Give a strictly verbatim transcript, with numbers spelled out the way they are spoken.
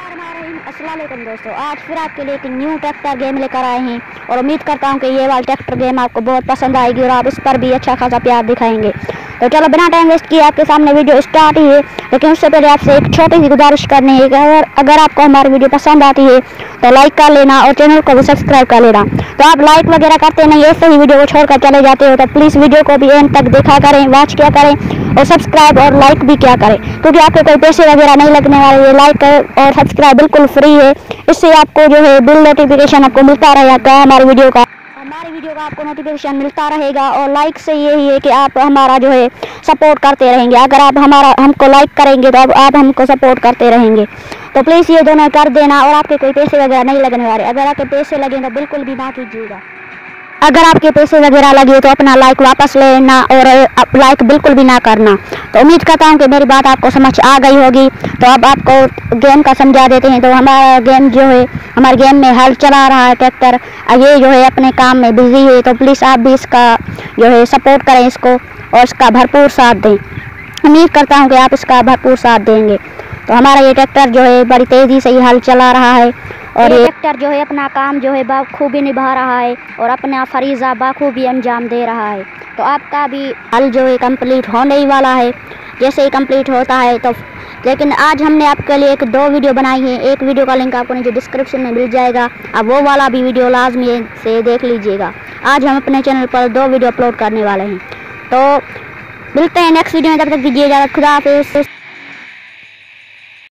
अस्सलाम वालेकुम दोस्तों, आज फिर आपके लिए एक न्यू ट्रैक्टर गेम लेकर आए हैं और उम्मीद करता हूं कि ये वाला ट्रैक्टर गेम आपको बहुत पसंद आएगी और आप इस पर भी अच्छा खासा प्यार दिखाएंगे। तो चलो बिना टाइम वेस्ट किए आपके सामने वीडियो स्टार्ट ही है, लेकिन उससे पहले आपसे एक छोटी सी गुजारिश करनी है कि अगर अगर आपको हमारी वीडियो पसंद आती है तो लाइक कर लेना और चैनल को भी सब्सक्राइब कर लेना। तो आप लाइक वगैरह करते नहीं, ऐसे ही वीडियो को छोड़कर चले जाते हो, तो प्लीज़ वीडियो को भी एंड तक देखा करें, वॉच किया करें और सब्सक्राइब और लाइक भी किया करें, क्योंकि आपके कोई पैसे वगैरह नहीं लगने वाले। ये लाइक और सब्सक्राइब बिल्कुल फ्री है, इससे आपको जो है बिल नोटिफिकेशन आपको मिलता रहेगा हमारी वीडियो का हमारी वीडियो का आपको नोटिफिकेशन मिलता रहेगा। और लाइक से यही है कि आप हमारा जो है सपोर्ट करते रहेंगे। अगर आप हमारा हमको लाइक करेंगे तो अब आप हमको सपोर्ट करते रहेंगे। तो प्लीज़ ये दोनों कर देना और आपके कोई पैसे वगैरह नहीं लगने वाले। अगर आपके पैसे लगे तो बिल्कुल भी ना कीजिएगा। अगर आपके पैसे वगैरह लगे तो अपना लाइक वापस लेना और लाइक बिल्कुल भी ना करना। तो उम्मीद करता हूँ कि मेरी बात आपको समझ आ गई होगी। तो अब आपको गेम का समझा देते हैं। तो हमारा गेम जो है हमारे गेम में हल चला रहा है ट्रैक्टर, ये जो है अपने काम में बिजी है। तो प्लीज़ आप भी इसका जो है सपोर्ट करें इसको और इसका भरपूर साथ दें। उम्मीद करता हूँ कि आप इसका भरपूर साथ देंगे। तो हमारा ये ट्रैक्टर जो है बड़ी तेज़ी से ही हल चला रहा है और ये ट्रैक्टर जो है अपना काम जो है बखूबी निभा रहा है और अपना फरीज़ा बखूबी अंजाम दे रहा है। तो आपका भी हल जो है कंप्लीट होने ही वाला है। जैसे ही कंप्लीट होता है तो लेकिन आज हमने आपके लिए एक दो वीडियो बनाई है। एक वीडियो का लिंक आपको नीचे डिस्क्रिप्शन में मिल जाएगा, अब वो वाला भी वीडियो लाजमी से देख लीजिएगा। आज हम अपने चैनल पर दो वीडियो अपलोड करने वाले हैं। तो मिलते हैं नेक्स्ट वीडियो में, तब तक दीजिए इजाज़त। खुदा हाफिज़।